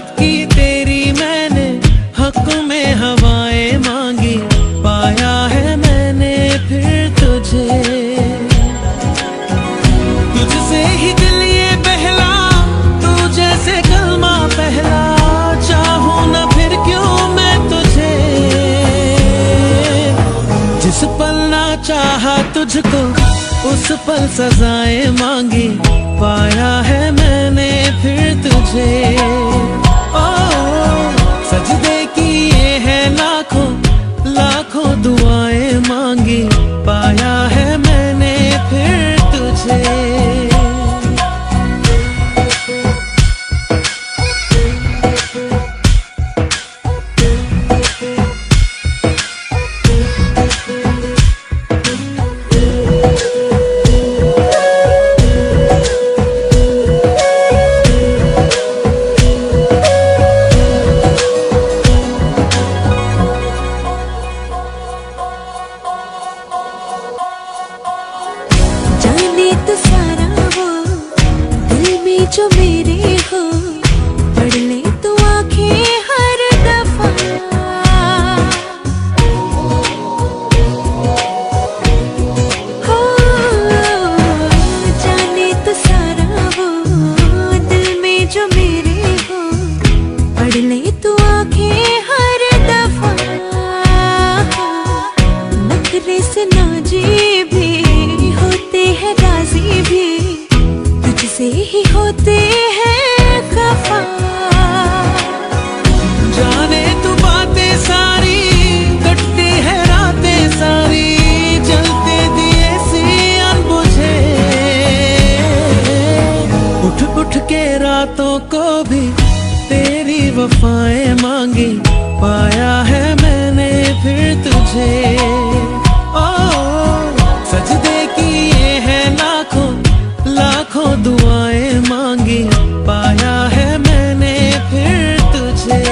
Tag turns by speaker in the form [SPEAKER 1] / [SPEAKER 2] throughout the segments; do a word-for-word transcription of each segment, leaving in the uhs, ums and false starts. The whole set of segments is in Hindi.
[SPEAKER 1] की तेरी मैंने, हक में हवाएं मांगी, पाया है मैंने फिर तुझे। तुझसे ही दिल ये बहला, तू जैसे कलमा पहला, चाहूं ना फिर क्यों मैं तुझे। जिस पल ना चाहा तुझको, उस पल सजाएं मांगी, पाया है मैंने फिर तुझे। ओ सजदे किए हैं लाखों लाखों दुआएं मांगी, पाया है मैंने फिर तुझे।
[SPEAKER 2] जो मेरे हो, पढ़ ले तू आंखें हर दफा। हो जाने तो सारा वो, दिल में जो मेरे हो, पढ़ ले तू आंखें हर दफा। नखरे से नाजी भी होते हैं, राजी भी तुझसे ही होते हैं खफा।
[SPEAKER 1] जाने तू बातें सारी, कटती है रातें सारी, जलते दिए सी अनबुझे। उठ उठ के रातों को भी तेरी वफाएं मांगी, पाया है मैंने फिर तुझे। ओ सजदे किए हैं लाखों लाखों दुआएं मांगी, पाया है मैंने फिर तुझे।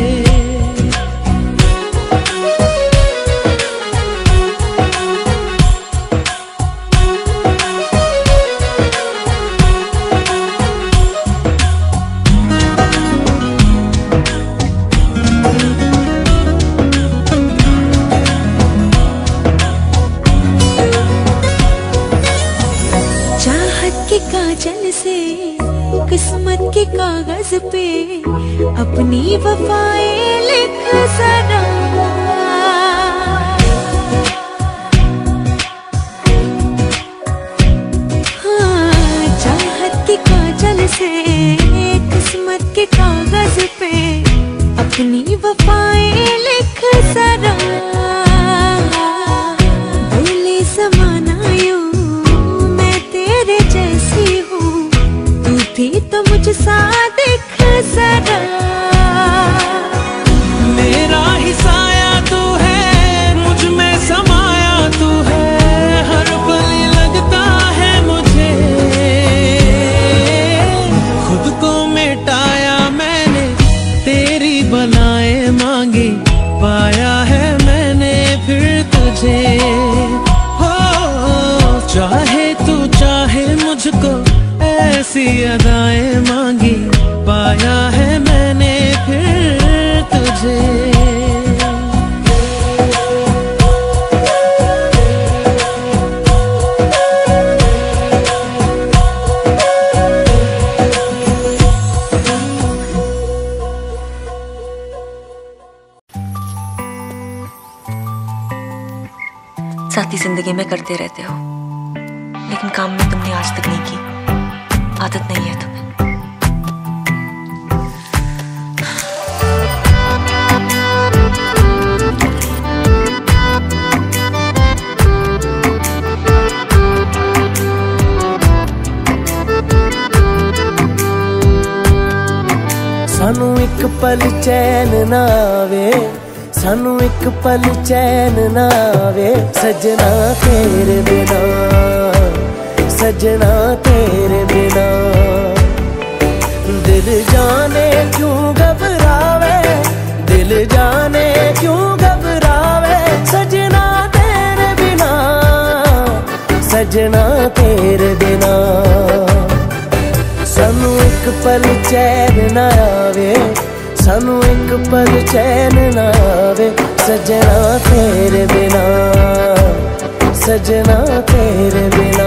[SPEAKER 2] काजल से किस्मत के कागज पे अपनी वफाएं लिख जरा। हाँ चाहत के काजल से किस्मत के कागज पे अपनी वफाएं लिख जरा। बोले समाना यूं थी तो मुझसा दिख जरा।
[SPEAKER 1] मेरा ही साया तू है, मुझ में समाया तू है, हर पल लगता है मुझे। खुद को मिटाया मैंने, तेरी बनाए मांगी, पाया है मैंने फिर तुझे। हो चाहे तू चाहे मुझको, ऐसी अदाएं मांगी, पाया है मैंने फिर तुझे।
[SPEAKER 3] साथी जिंदगी में करते रहते हो, लेकिन काम में तुमने आज तक नहीं की, आदत नहीं है तुम्हें।
[SPEAKER 4] सानू एक पल चैन ना आवे, सानू एक पल चैन ना आवे, सजना तेरे बिना, सजना तेरे बिना। दिल जाने क्यों घबरावे, दिल जाने क्यों घबरावे, सजना तेरे बिना, सजना तेरे बिना। सानू एक पल चैन ना आवे, सानू एक पल चैन ना आवे सजना तेरे बिना, सजना तेरे बिना।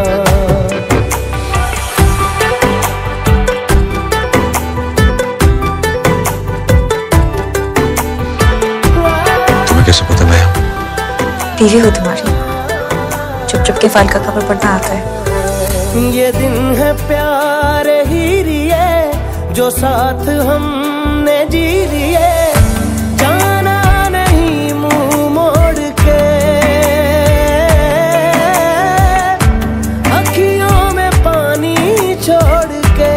[SPEAKER 5] तुम्हें कैसे पता मैं हूं?
[SPEAKER 3] बीवी हो तुम्हारी, चुप चुप के फाइल का कवर पढ़ना आता है।
[SPEAKER 4] ये दिन है प्यार ही रिए जो साथ हमने जी लिए, जाना नहीं मुंह मोड़ के, अखियों में पानी छोड़ के।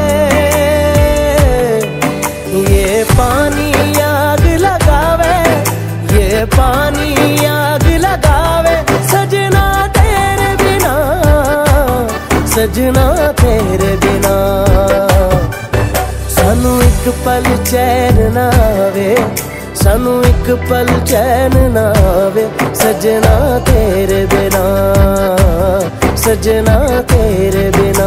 [SPEAKER 4] ये पानी आग लगावे, ये पानी आग लगावे सजना तेरे बिना, सजना तेरे बिना। सानू एक पल चैन ना आवे, सानू एक पल चैन ना आवे सजना तेरे बिना, सजना तेरे बिना।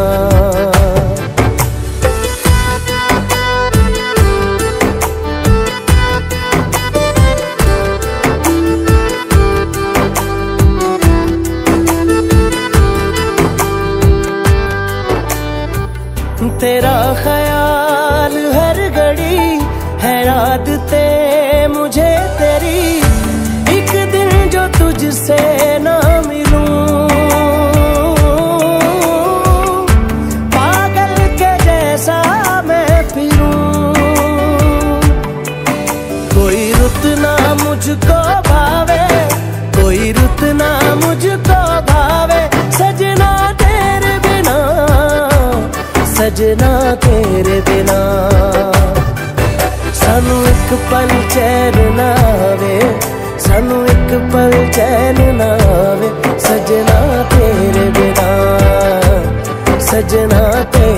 [SPEAKER 4] तेरा ख्याल हर घड़ी है आदतें मुझे तेरी, एक दिन जो तुझसे ना मिलूं पागल के जैसा मैं फिरूं। कोई रुत ना मुझको भावे, कोई रुत ना मुझको भावे सजना तेरे बिना, सजना तेरे बिना। सानू एक पल चैन ना आवे, सानू एक पल चैन ना आवे सजना तेरे बिना, सजना तेरे